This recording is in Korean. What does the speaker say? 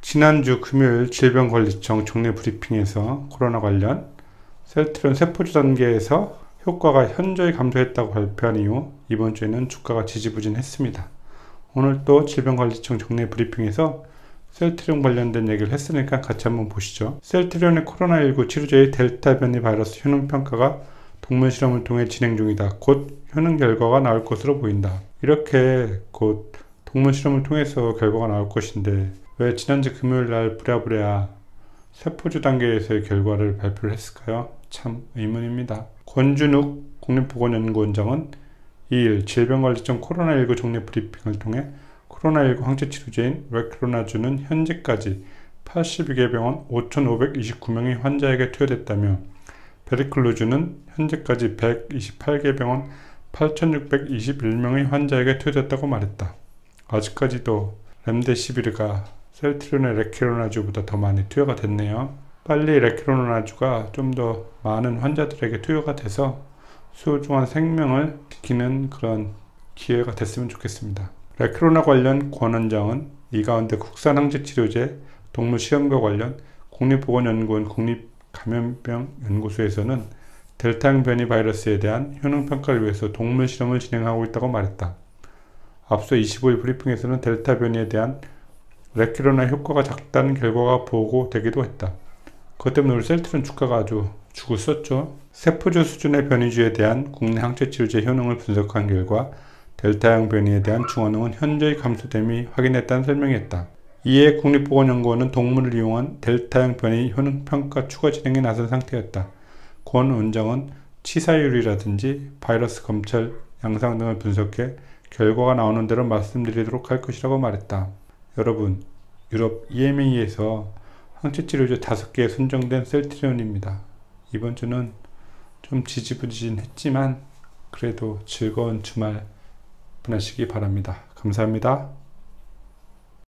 지난주 금요일 질병관리청 정례 브리핑에서 코로나 관련 셀트리온 세포주 단계에서 효과가 현저히 감소했다고 발표한 이후 이번 주에는 주가가 지지부진했습니다. 오늘 또 질병관리청 정례 브리핑에서 셀트리온 관련된 얘기를 했으니까 같이 한번 보시죠. 셀트리온의 코로나19 치료제의 델타 변이 바이러스 효능 평가가 동물 실험을 통해 진행 중이다. 곧 효능 결과가 나올 것으로 보인다. 이렇게 곧 동물 실험을 통해서 결과가 나올 것인데 왜 지난주 금요일 날 부랴부랴 세포주 단계에서의 결과를 발표를 했을까요? 참 의문입니다. 권준욱 국립보건연구원장은 2일 질병관리청 코로나19 정례 브리핑을 통해 코로나19 항체 치료제인 레크로나주는 현재까지 82개 병원 5,529명의 환자에게 투여됐다며 베리클루주는 현재까지 128개 병원 8,621명의 환자에게 투여됐다고 말했다. 아직까지도 렘데시비르가 셀트리온의 레크로나주보다 더 많이 투여가 됐네요. 빨리 레크로나주가 좀 더 많은 환자들에게 투여가 돼서 소중한 생명을 지키는 그런 기회가 됐으면 좋겠습니다. 레크로나 관련 권 원장은 이 가운데 국산 항체 치료제 동물 시험과 관련 국립보건연구원 국립감염병연구소에서는 델타형 변이 바이러스에 대한 효능 평가를 위해서 동물 실험을 진행하고 있다고 말했다. 앞서 25일 브리핑에서는 델타 변이에 대한 레크로나 효과가 작다는 결과가 보고되기도 했다. 그것 때문에 우리 셀트리온 주가가 아주 죽었었죠. 세포주 수준의 변이주에 대한 국내 항체 치료제 효능을 분석한 결과 델타형 변이에 대한 중환능은 현저히 감소됨이 확인했다는 설명이었다. 이에 국립보건연구원은 동물을 이용한 델타형 변이 효능 평가 추가 진행에 나선 상태였다. 권 원장은 치사율이라든지 바이러스 검찰 양상 등을 분석해 결과가 나오는 대로 말씀드리도록 할 것이라고 말했다. 여러분, 유럽 EMA에서 항체 치료제 5개에 선정된 셀트리온입니다. 이번 주는 좀 지지부진했지만 그래도 즐거운 주말 보내시기 바랍니다. 감사합니다.